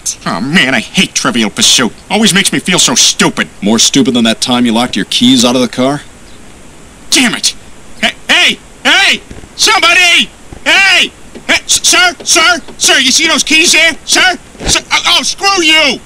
it. Oh, man, I hate Trivial Pursuit. Always makes me feel so stupid. More stupid than that time you locked your keys out of the car? Damn it! Hey! Somebody! Hey! Sir, you see those keys there? Sir? Oh, screw you!